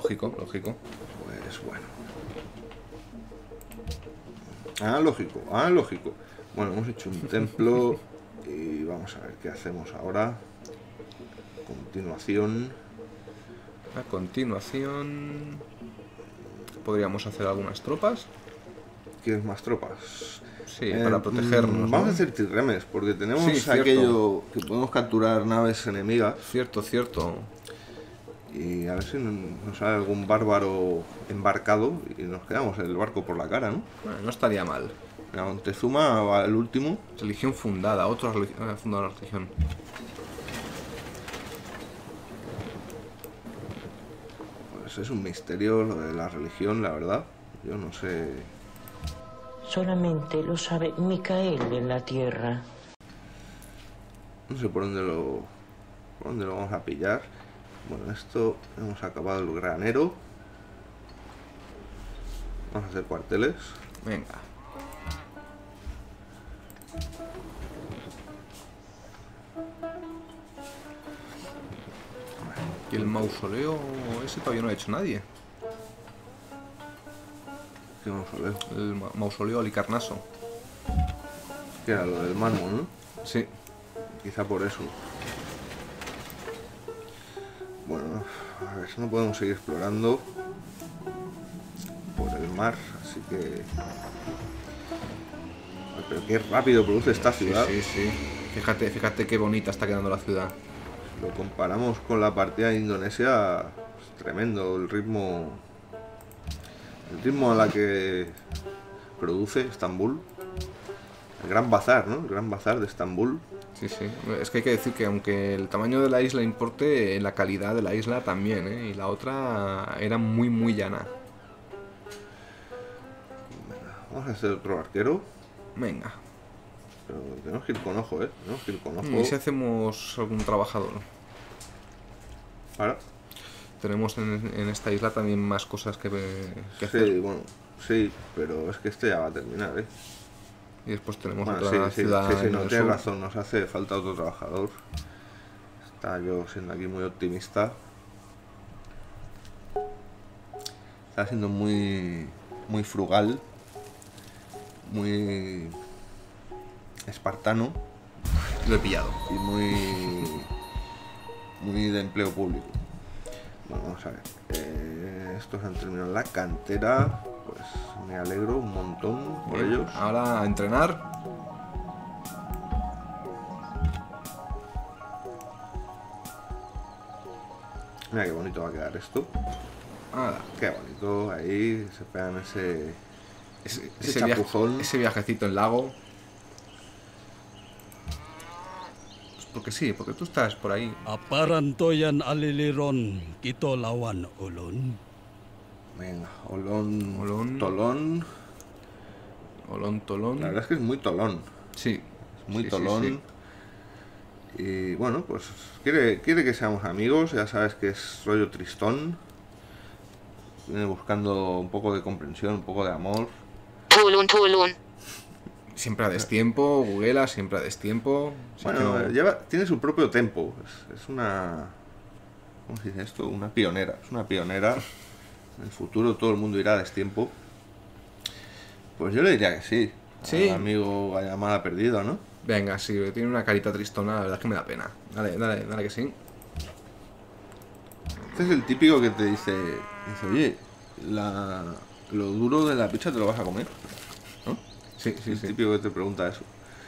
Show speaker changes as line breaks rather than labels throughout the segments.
lógico, lógico.
Pues bueno. Ah, lógico, ah, lógico. Bueno, hemos hecho un templo y vamos a ver qué hacemos ahora. Continuación.
A continuación podríamos hacer algunas tropas.
¿Quieres más tropas?
Sí, para protegernos,
vamos
¿no?
a hacer tirremes, porque tenemos
Sí, cierto.
aquello que podemos capturar naves enemigas.
Cierto, cierto.
Y a ver si nos sale algún bárbaro embarcado y nos quedamos el barco por la cara, ¿no?
Bueno, no estaría mal.
Mira, Montezuma va el último.
Religión fundada, otro ha fundado la religión.
Pues es un misterio lo de la religión, la verdad. Yo no sé.
Solamente lo sabe Micael en la tierra.
No sé por dónde lo vamos a pillar. Bueno, esto hemos acabado el granero. Vamos a hacer cuarteles.
Venga. Y el mausoleo ese todavía no ha hecho nadie.
¿Qué mausoleo?
El mausoleo Alicarnaso.
Que era lo del mármol, ¿no?
Sí.
Quizá por eso. Bueno, a ver, no podemos seguir explorando por el mar, así que... Pero qué rápido produce esta ciudad.
Sí, sí, sí. Fíjate qué bonita está quedando la ciudad.
Lo comparamos con la partida de Indonesia, es tremendo el ritmo a la que produce Estambul. El Gran Bazar, ¿no? El Gran Bazar de Estambul.
Sí, sí. Es que hay que decir que aunque el tamaño de la isla importe, la calidad de la isla también, ¿eh? Y la otra era muy, muy llana.
Vamos a hacer otro arquero.
Venga.
Pero tenemos que ir con ojo, ¿eh? Tenemos que ir con ojo.
¿Y si hacemos algún trabajador?
Ahora.
Tenemos en esta isla también más cosas que hacer.
Sí, bueno, sí, pero es que este ya va a terminar, ¿eh?
Y después tenemos
Bueno,
otra ciudad.
sí,
en
no,
el
tienes
sur.
razón, nos hace falta otro trabajador. Está yo siendo aquí muy optimista. Está siendo muy frugal, muy espartano
Lo he pillado.
y muy de empleo público. Bueno, vamos a ver. Estos han terminado la cantera, pues me alegro un montón por
Bien,
ellos.
ahora a entrenar.
Mira qué bonito va a quedar esto.
Nada.
Qué bonito, ahí se pegan ese
Ese
chapuzón.
ese viajecito en lago. Pues porque sí, porque tú estás por ahí.
Aparantoyan aliliron kito lawan ulun.
Venga, olón,
Olón.
tolón.
Olón, tolón.
La verdad es que es muy tolón.
Sí.
Es muy
Sí, sí,
tolón.
sí.
Y bueno, pues quiere que seamos amigos. Ya sabes que es rollo tristón. Viene buscando un poco de comprensión, un poco de amor.
Tulun.
Siempre a destiempo, Guguela, siempre a destiempo. Sí,
Bueno,
que no-
tiene su propio tempo. Es una... ¿Cómo se dice esto? Una pionera. Es una pionera. En el futuro todo el mundo irá a destiempo. Pues yo le diría que sí.
Sí.
Al amigo a llamada perdida, ¿no?
Venga, sí, tiene una carita tristona, la verdad es que me da pena. Dale que sí.
Este es el típico que te dice, oye, lo duro de la pizza te lo vas a comer, ¿no?
Sí, sí,
El
sí.
típico que te pregunta eso.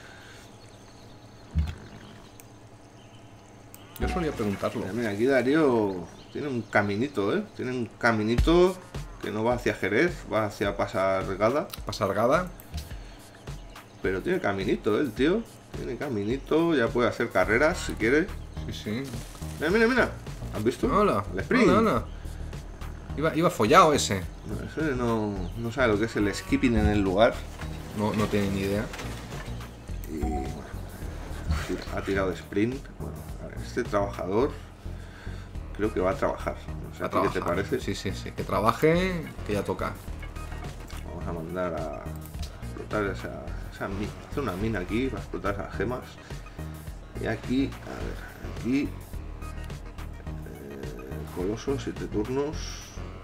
Yo solía preguntarlo.
Mira, aquí Darío tiene un caminito, ¿eh? Tiene un caminito que no va hacia Jerez, va hacia Pasargada,
Pasargada.
pero tiene caminito, ¿eh? El tío. Tiene caminito, ya puede hacer carreras si quiere.
Sí, sí.
Mira. ¿Has visto?
Hola.
El sprint.
Hola. Iba follado ese.
No, ese no sabe lo que es el skipping en el lugar.
No tiene ni idea.
Y bueno, ha tirado de sprint. Bueno, a ver, este trabajador creo que va a trabajar. No sé,
A
¿a ti qué te
trabajar.
parece?
Sí. Que trabaje, que ya toca.
Vamos a mandar a explotar esa mina. Hacer una mina aquí para explotar esas gemas. Y aquí, a ver, aquí Coloso, 7 turnos.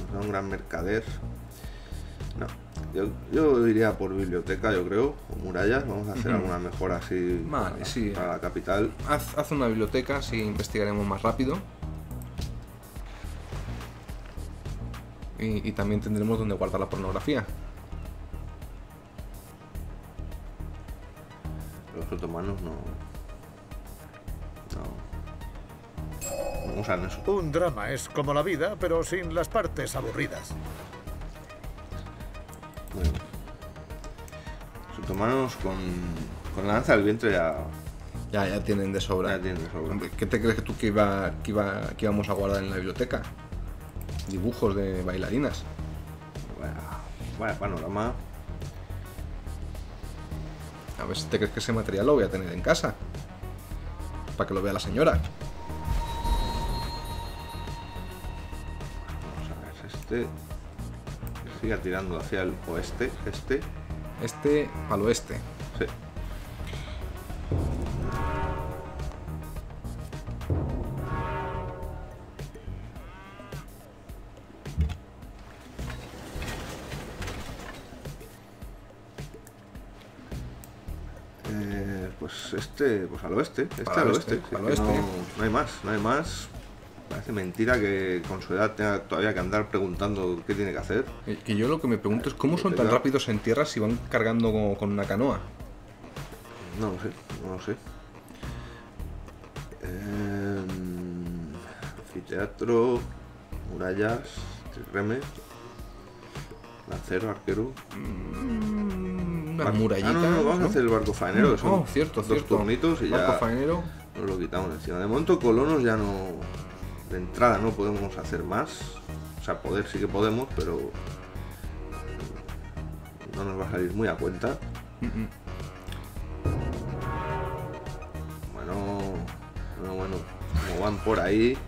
sea un gran mercader. No, yo iría por biblioteca, yo creo, o murallas. Vamos a hacer alguna mejora así
Vale, sí.
para la capital.
Haz una biblioteca, así investigaremos más rápido. Y también tendremos donde guardar la pornografía.
Los otomanos no usan eso.
Un drama es como la vida, pero sin las partes aburridas.
Bueno, los otomanos con la lanza del vientre
Ya tienen de sobra.
ya tienen de sobra.
Hombre, ¿qué te crees que tú que íbamos a guardar en la biblioteca? Dibujos de bailarinas.
Vaya panorama.
A ver si te crees que ese material lo voy a tener en casa. Para que lo vea la señora.
Vamos a ver, sigue tirando hacia el oeste.
Este al oeste.
Sí. Pues al oeste,
Para
al
el
oeste,
oeste,
si
al
es que
oeste.
no hay más. Parece mentira que con su edad tenga todavía que andar preguntando qué tiene que hacer.
Que yo lo que me pregunto es cómo son tan
Biblioteca.
rápidos en tierra si van cargando con una canoa.
No lo sé. Anfiteatro, murallas, trirreme, lancero, arquero.
Una murallita.
no, vamos a hacer el barco faenero, que son
cierto.
dos turnitos y
Barco
ya
faenero.
nos lo quitamos encima. De momento colonos ya no, de entrada no podemos hacer más. O sea, poder sí que podemos, pero no nos va a salir muy a cuenta. Bueno, como van por ahí.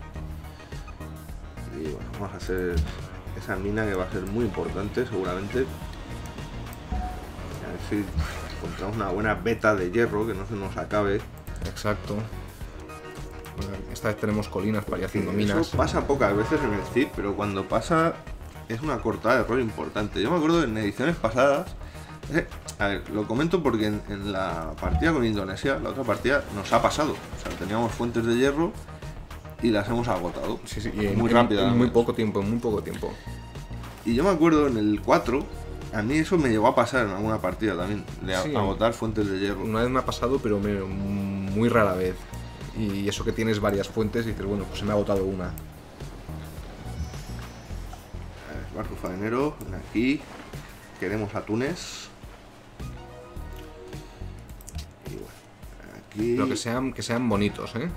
Y bueno, vamos a hacer esa mina que va a ser muy importante seguramente. A ver si encontramos una buena veta de hierro que no se nos acabe.
Exacto. Bueno, esta vez tenemos colinas para ir haciendo minas.
Eso pasa pocas veces en el CIP, pero cuando pasa es una cortada de error importante. Yo me acuerdo en ediciones pasadas. A ver, lo comento porque en la partida con Indonesia, la otra partida, nos ha pasado. O sea, teníamos fuentes de hierro y las hemos agotado.
Sí, y
muy rápido.
En muy poco tiempo.
Y yo me acuerdo en el 4, a mí eso me llegó a pasar en alguna partida también, de
Sí.
agotar fuentes de hierro.
Una vez me ha pasado, pero muy rara vez. Y eso que tienes varias fuentes y dices, bueno, pues se me ha agotado una.
A ver, barco faenero, ven aquí. Queremos atunes. Y bueno, aquí.
Pero que sean bonitos, ¿eh?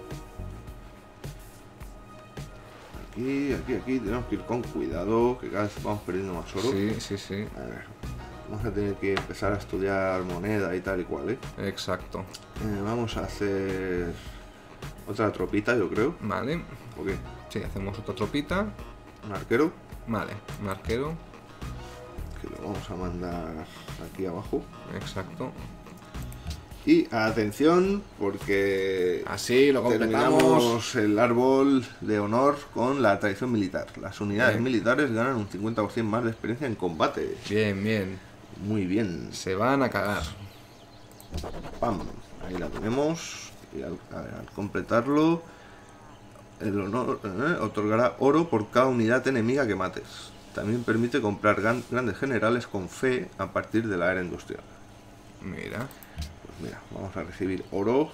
Aquí tenemos que ir con cuidado, que cada vez vamos perdiendo más oro.
Sí.
A ver, vamos a tener que empezar a estudiar moneda y tal y cual, ¿eh?
Exacto.
Vamos a hacer otra tropita, yo creo.
Vale.
¿O qué?
Sí, hacemos otra tropita.
Un arquero,
Vale, un arquero.
que lo vamos a mandar aquí abajo.
Exacto.
Y atención, porque
Así lo completamos.
terminamos el árbol de honor con la tradición militar. Las unidades
Bien.
militares ganan un 50% más de experiencia en combate.
Bien.
Muy bien.
Se van a cagar.
Pam, ahí la tenemos. Y al completarlo, el honor otorgará oro por cada unidad enemiga que mates. También permite comprar grandes generales con fe a partir de la era industrial.
Mira.
Pues mira, vamos a recibir oro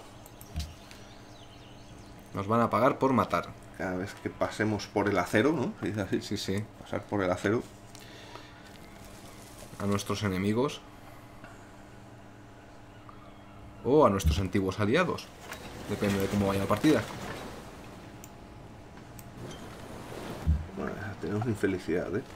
Nos van a pagar por matar.
cada vez que pasemos por el acero, ¿no? Se dice así.
Sí.
Pasar por el acero.
A nuestros enemigos. O a nuestros antiguos aliados. Depende de cómo vaya la partida.
Bueno, tenemos infelicidad, ¿eh?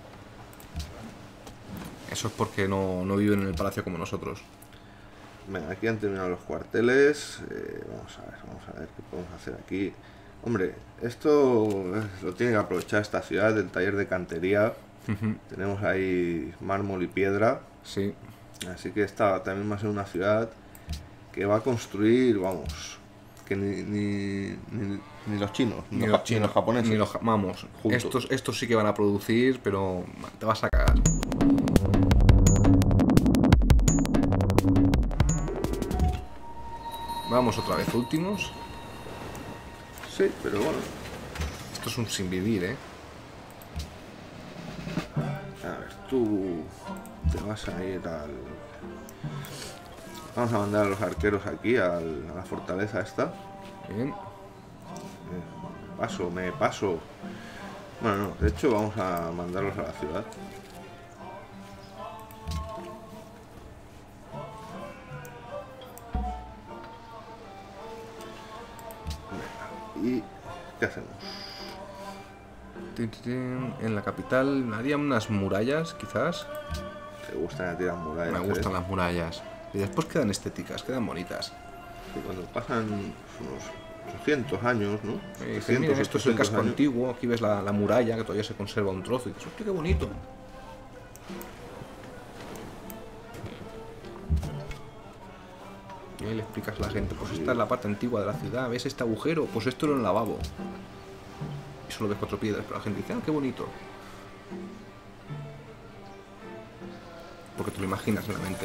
Eso es porque no viven en el palacio como nosotros.
Venga, aquí han terminado los cuarteles. Vamos a ver qué podemos hacer aquí. Hombre, esto lo tiene que aprovechar esta ciudad, el taller de cantería. Tenemos ahí mármol y piedra.
Sí.
Así que esta también va a ser una ciudad que va a construir, vamos, que ni los chinos,
Ni los
ni los japoneses.
Ni los vamos,
Juntos.
estos sí que van a producir, pero te vas a cagar. Vamos otra vez, últimos.
Sí, pero bueno.
Esto es un sin vivir, ¿eh?
A ver, tú te vas a ir al... Vamos a mandar a los arqueros aquí, a la fortaleza esta.
Bien.
Me paso. Bueno, no, de hecho vamos a mandarlos a la ciudad. Venga, ¿y qué hacemos?
En la capital haría unas murallas, quizás.
¿Te gustan tirar murallas?
Me gustan las murallas. Y después quedan estéticas, quedan bonitas.
Y cuando pasan unos 800 años, ¿no?
Dices, mira, esto es el
800
casco
años.
antiguo, aquí ves la muralla, que todavía se conserva un trozo. Y dices, hostia, qué bonito. Y ahí le explicas a la gente, pues esta es la parte antigua de la ciudad, ¿ves este agujero? Pues esto era un lavabo. Y solo ves 4 piedras, pero la gente dice, ah, qué bonito. Porque te lo imaginas en la mente.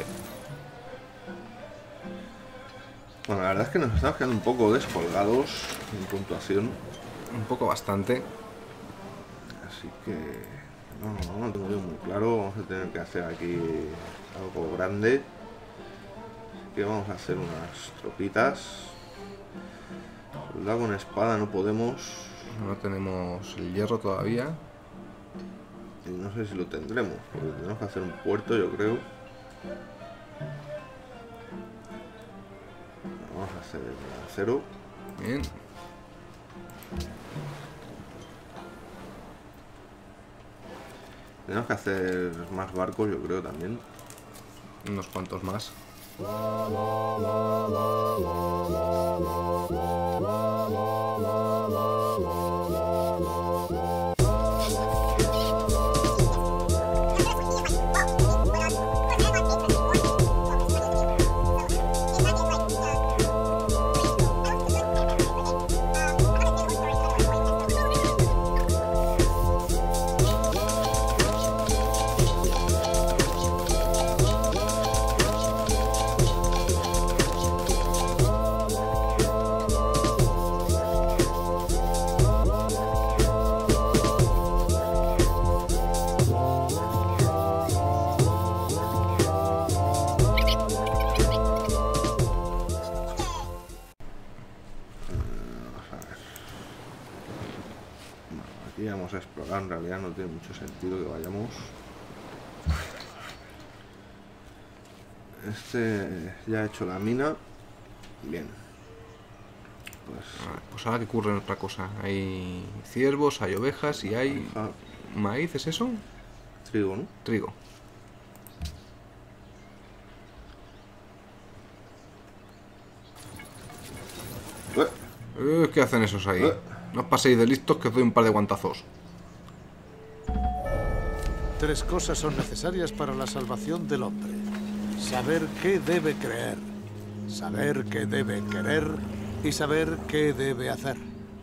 Bueno, la verdad es que nos estamos quedando un poco descolgados en puntuación.
Un poco bastante.
Así que no tengo yo muy claro. Vamos a tener que hacer aquí algo grande. Así que vamos a hacer unas tropitas. Soldado con espada no podemos.
No tenemos el hierro todavía.
Y no sé si lo tendremos, porque tenemos que hacer un puerto, yo creo. Vamos a hacer el acero.
Bien.
Tenemos que hacer más barcos, yo creo también.
Unos cuantos más.
Aquí vamos a explorar, en realidad no tiene mucho sentido que vayamos. Este ya ha hecho la mina. Bien.
Pues ahora que ocurre otra cosa. Hay ciervos, hay ovejas y hay
Ah,
maíz, ¿es eso?
trigo, ¿no?
Trigo. ¿Qué hacen esos ahí? No os paséis de listos que os doy un par de guantazos.
3 cosas son necesarias para la salvación del hombre. Saber qué debe creer, saber qué debe querer y saber qué debe hacer.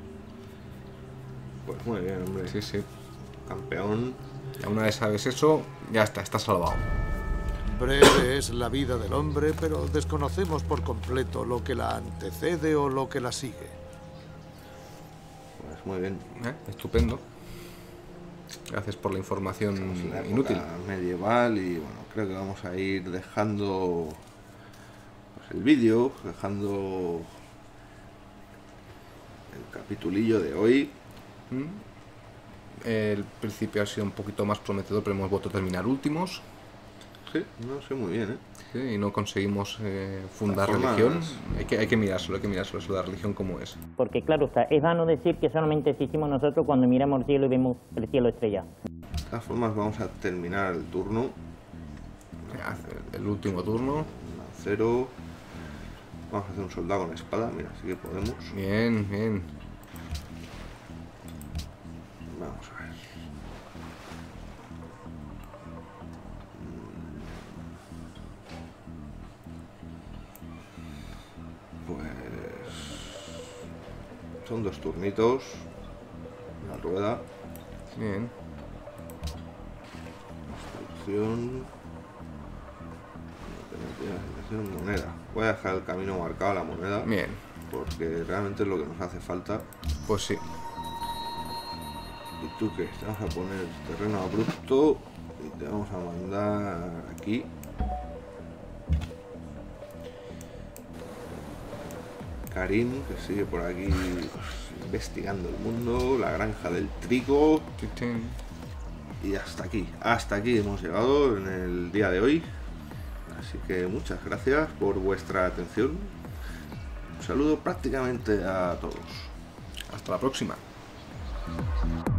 Pues muy bien, hombre.
Sí, sí.
Campeón.
Ya una vez sabes eso, ya está salvado.
Breve es la vida del hombre, pero desconocemos por completo lo que la antecede o lo que la sigue.
Pues muy bien.
Estupendo. Gracias por la información
En la época
inútil.
medieval y bueno, creo que vamos a ir dejando pues, el vídeo, dejando el capitulillo de hoy.
El principio ha sido un poquito más prometedor, pero hemos vuelto a terminar últimos.
Sí, no sé muy bien, ¿eh?
¿Sí? Y no conseguimos fundar
De todas
religión.
formas-
Hay que mirárselo, eso de la religión como es.
Porque claro está, es vano decir que solamente existimos nosotros cuando miramos el cielo y vemos el cielo estrellado.
De todas formas vamos a terminar el turno.
El último turno.
Acero. Vamos a hacer un soldado con espada, mira, sí que podemos.
Bien, bien.
Vamos a ver. Pues Son 2 turnitos. La rueda.
Bien.
Instrucción. Moneda. Voy a dejar el camino marcado a la moneda.
Bien.
Porque realmente es lo que nos hace falta.
Pues sí.
¿Y tú qué? Te vamos a poner terreno abrupto y te vamos a mandar aquí. Karim, que sigue por aquí pues, investigando el mundo, la granja del trigo. Y hasta aquí hemos llegado en el día de hoy. Así que muchas gracias por vuestra atención. Un saludo prácticamente a todos.
Hasta la próxima.